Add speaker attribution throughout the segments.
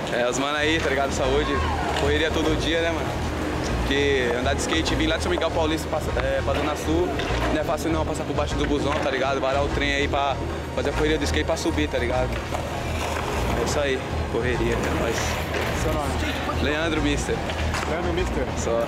Speaker 1: Os mano aí, tá ligado? Saúde, correria todo dia, né, mano? Porque andar de skate, vir lá de São Miguel Paulista pra Zona Sul, não é fácil não, passar por baixo do busão, tá ligado? Varar o trem aí pra fazer a correria do skate pra subir, tá ligado? É isso aí, correria, é nóis.
Speaker 2: Seu nome?
Speaker 1: Leandro Mister.
Speaker 2: Leandro Mister?
Speaker 1: Só.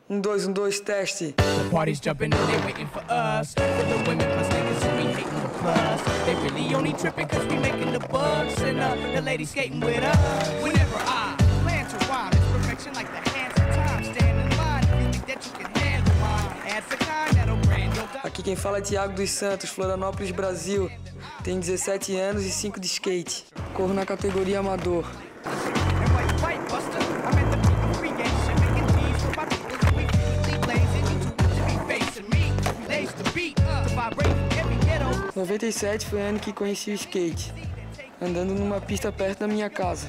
Speaker 3: 1, 2, teste.
Speaker 4: The party's jumping and they waiting for us. For the women plus niggas who be hating the plus. They really only tripping cause we making the bucks. And the ladies skating with us. Whenever I plan to rhyme, it's perfection like the hands of time. Stand in line if you think that you can handle mine. Add the kind that'll brand your dog.
Speaker 3: Aqui quem fala é Thiago dos Santos, Florianópolis, Brasil. Tenho 17 anos e 5 de skate. Corro na categoria amador. Em 97 foi o ano que conheci o skate, andando numa pista perto da minha casa.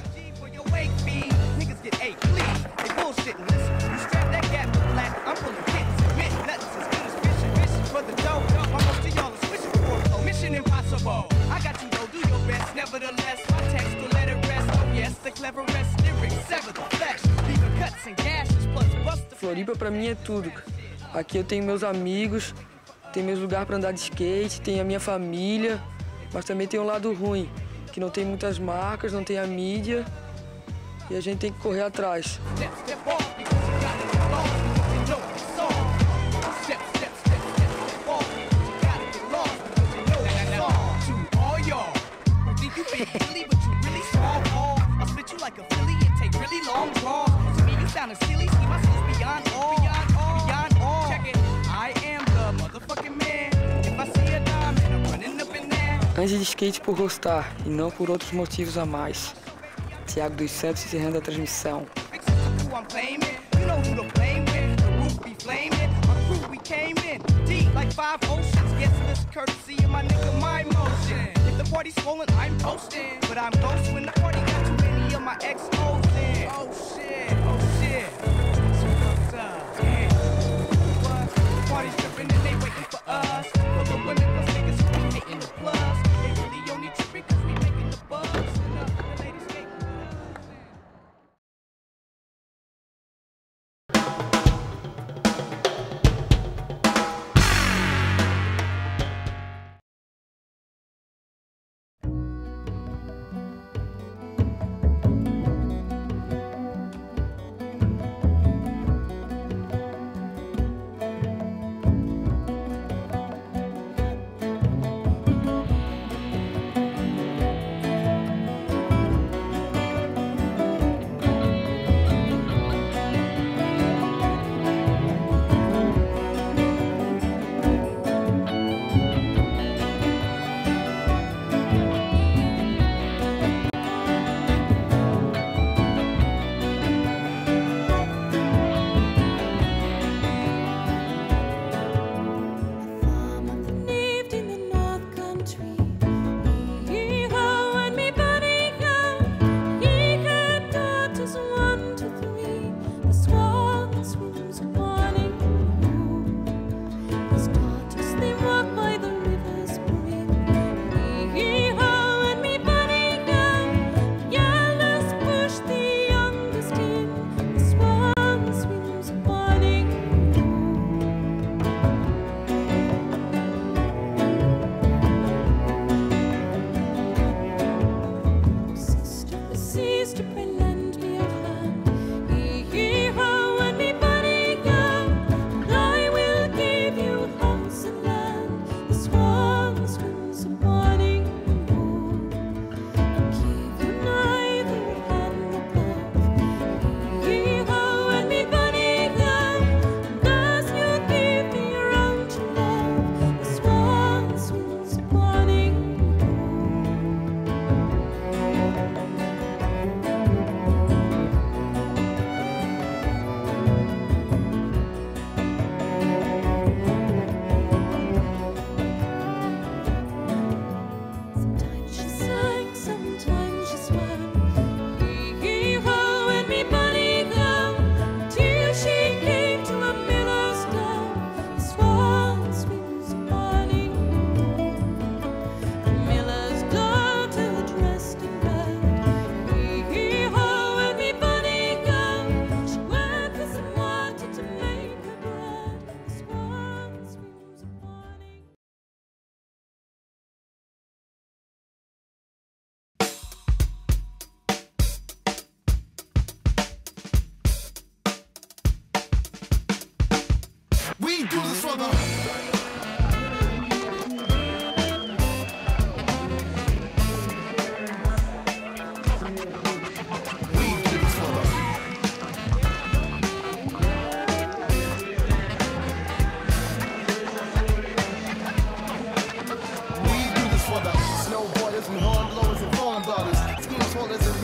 Speaker 3: Floripa pra mim é tudo. Aqui eu tenho meus amigos, tenho meus lugares para andar de skate, tenho a minha família, mas também tem um lado ruim, que não tem muitas marcas, não tem a mídia e a gente tem que correr atrás. Ande de skate por gostar e não por outros motivos a mais. Thiago dos Santos encerrando a transmissão.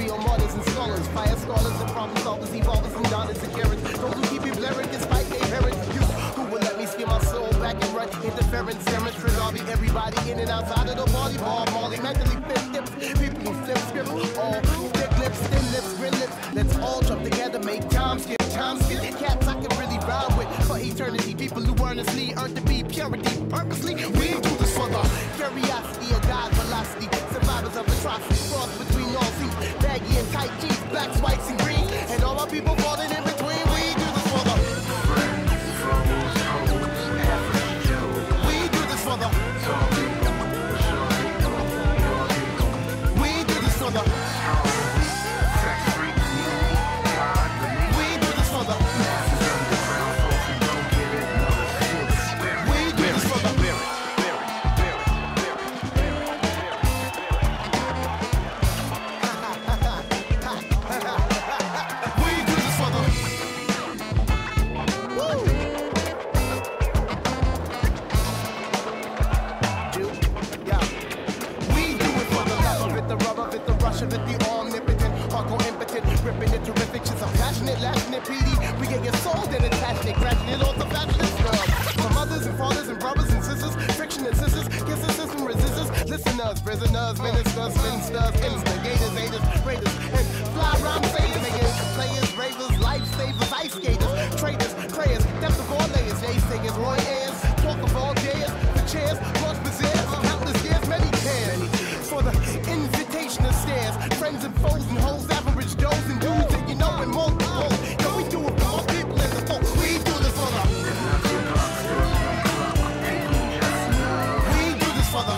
Speaker 5: Real martyrs and scholars, fire scholars and problem solvers, evolvers and daughters and carrots. Those who keep me blaring despite their parents. You who will let me steal my soul back and run interference, demonstrate. I'll be everybody in and outside of the party. Bob Marley, mentally fit tips. People who flip script, all thick lips, thin lips, grin lips. Let's all jump together, make time skip. Time skip, cats I can really ride with for eternity. People who earnestly earn to be purity. Purposely, we do this for the curiosity of God's velocity. Survivors of atrocity, cross between all seats. Baggy and tight jeans, blacks, whites, and greens. And all my people falling in between. We do this for the we do this for the we do this for the prisoners, ministers, spinsters, instigators, haters, raiders, and fly rhyme sailors, players, ravers, lifesavers, ice skaters, traders, prayers, depth of all layers, naysayers, Roy Ayers, talk of all days, the chairs, lost bazaars, countless years, many cares, for the invitation of stairs, friends and foes and hoes, average Joes and dudes, and you know, and more people, yo, we do it for all people in the folk, we do this for the we do this for the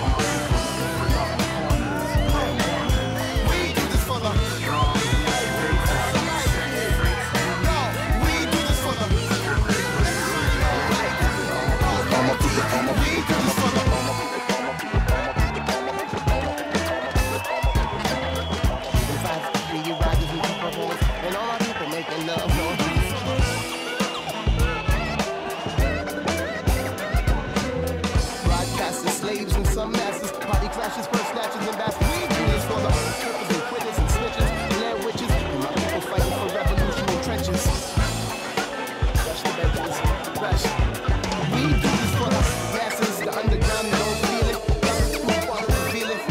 Speaker 5: crashes, first snatches, and that's we do this for the trippers and quitters and snitches, land witches, and my people fighting for revolutionary trenches. Rush the benches, rush. We do this for the masses, the underground, you don't feel it. Who want to feel it?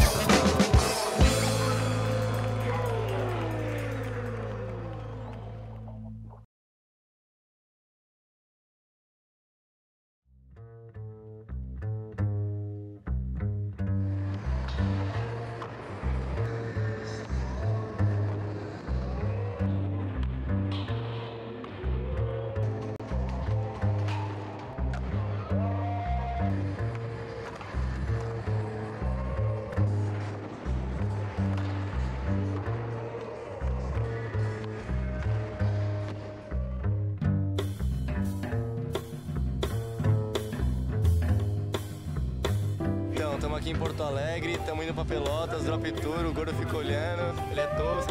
Speaker 6: Estamos aqui em Porto Alegre, estamos indo pra Pelotas, Drop Tour, o gordo fica olhando, ele é tosco.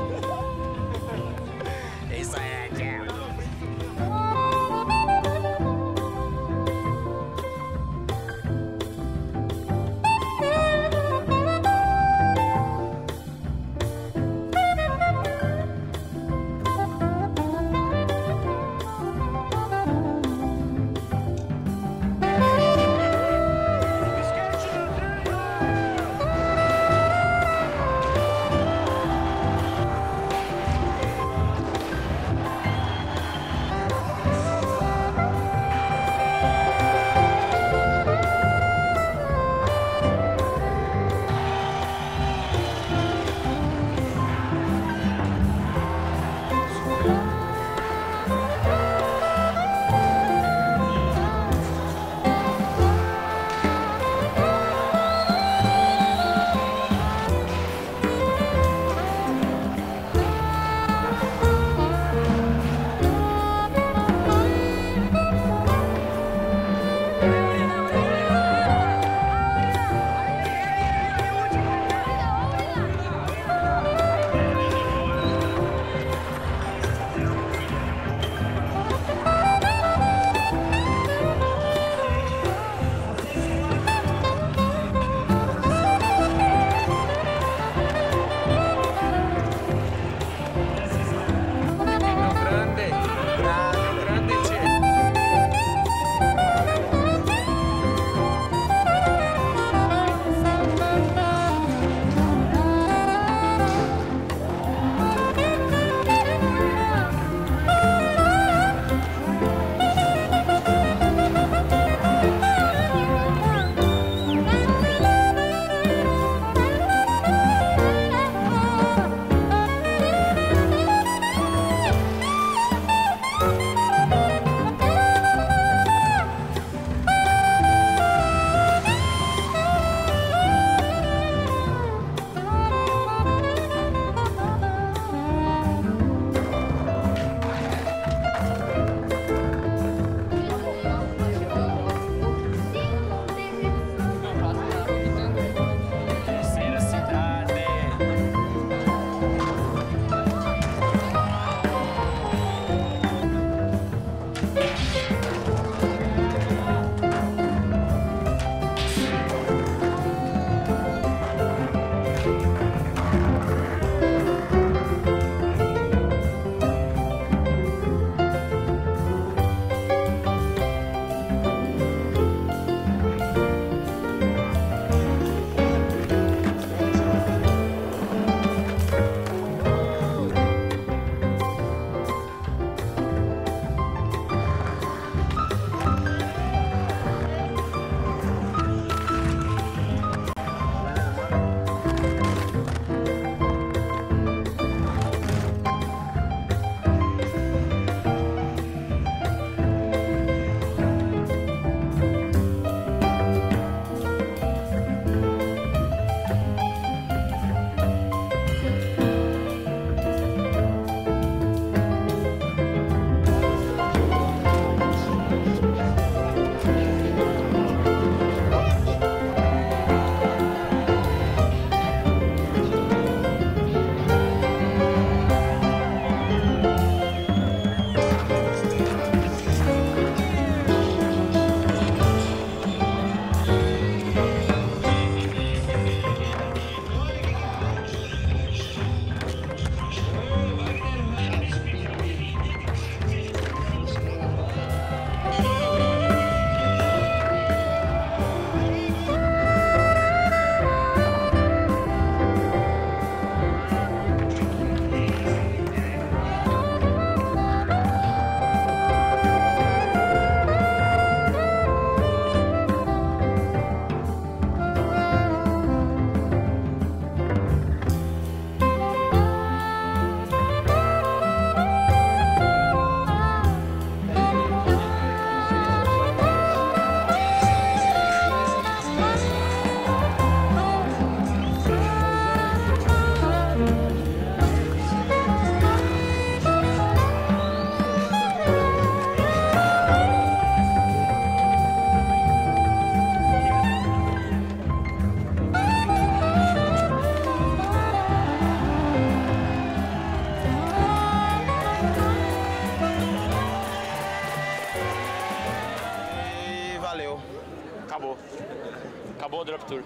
Speaker 6: É isso aí, tchau. boa Drop Tour.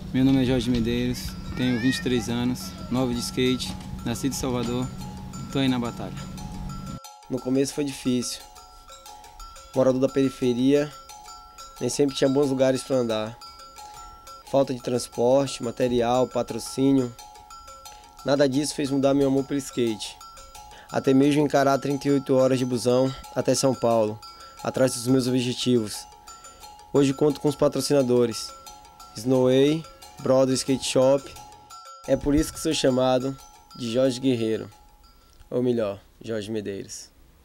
Speaker 7: Meu nome é Jorge Medeiros, tenho 23 anos, novo de skate, nascido em Salvador, tô aí na batalha.
Speaker 8: No começo foi difícil. Morador da periferia, nem sempre tinha bons lugares para andar. Falta de transporte, material, patrocínio. Nada disso fez mudar meu amor pelo skate. Até mesmo encarar 38 horas de busão até São Paulo, atrás dos meus objetivos. Hoje conto com os patrocinadores Snowway, Brother Skate Shop. É por isso que sou chamado de Jorge Guerreiro, ou melhor, Jorge Medeiros.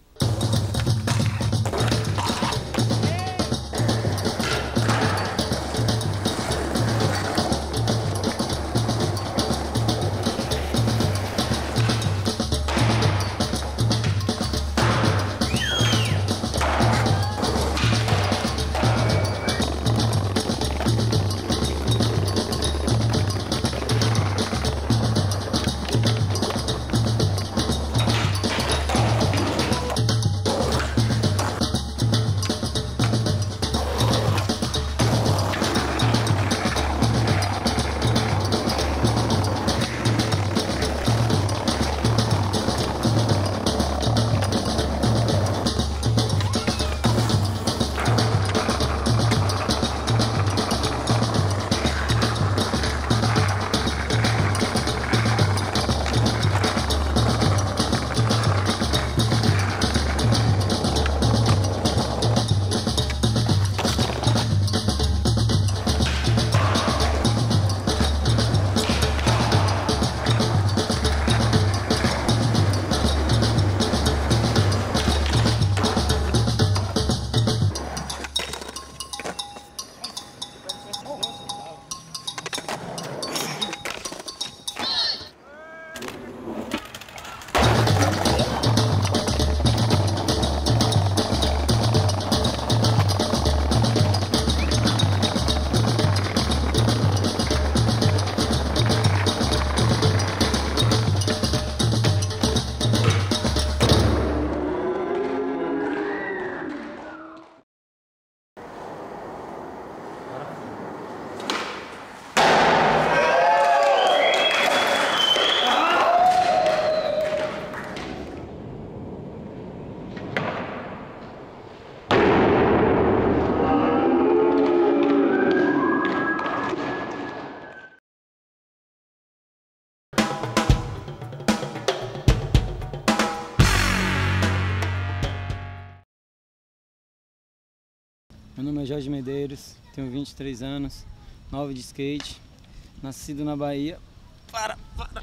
Speaker 7: Meu nome é Jorge Medeiros, tenho 23 anos, novo de skate, nascido na Bahia. Para!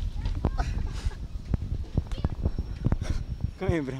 Speaker 7: Cãibra.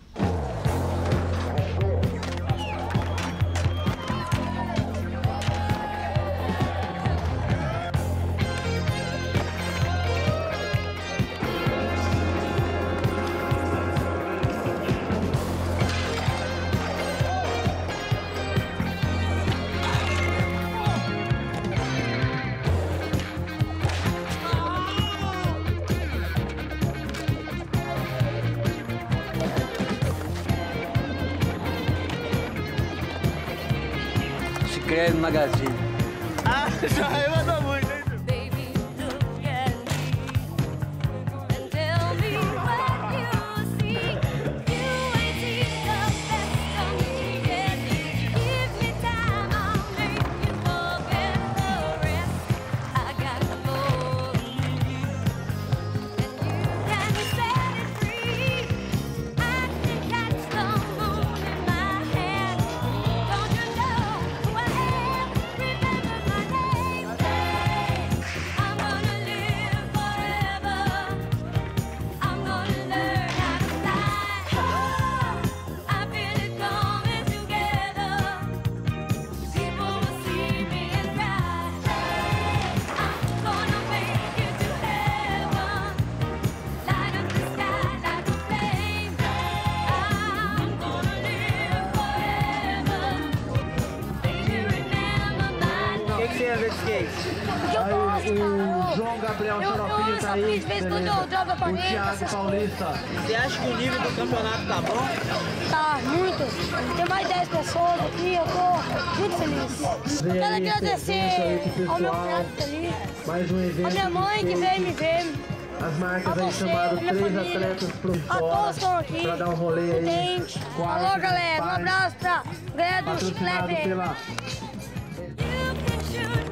Speaker 8: Credo Magazine.
Speaker 6: Ah, já mandou muito, hein?
Speaker 9: Baby, look at me and tell me what you see. You ain't seen the best of me yet. Give me time, I'll make you forget the rest. I got more than you, and you can set it free. I can catch the moon in my hand. Don't you know who I am? Remember my name.
Speaker 10: a ver de skate?
Speaker 11: Porque eu gosto, cara.
Speaker 10: O João Gabriel
Speaker 11: Eu
Speaker 10: Xaropinho
Speaker 11: ando,
Speaker 10: tá
Speaker 11: só
Speaker 10: aí.
Speaker 11: fiz, de vez em quando eu drogo a
Speaker 10: O
Speaker 11: panela.
Speaker 10: Thiago Paulista. Você acha que o nível do campeonato tá bom?
Speaker 11: Tá, muito. Tem mais 10 pessoas aqui, eu tô muito feliz. Eu quero agradecer ao meu cunhado que tá ali,
Speaker 10: Mais um evento.
Speaker 11: a minha mãe que veio me ver,
Speaker 10: As marcas
Speaker 11: a
Speaker 10: aí
Speaker 11: você,
Speaker 10: chamaram
Speaker 11: a minha
Speaker 10: 3
Speaker 11: família,
Speaker 10: atletas pro
Speaker 11: a todos
Speaker 10: fora
Speaker 11: que estão aqui,
Speaker 10: pra dar um rolê aí.
Speaker 11: Prudente.
Speaker 10: Quarto,
Speaker 11: Alô, galera, um
Speaker 10: pai.
Speaker 11: abraço pra galera do
Speaker 10: Patrocinado
Speaker 11: Chiclete.
Speaker 10: pela
Speaker 9: You can choose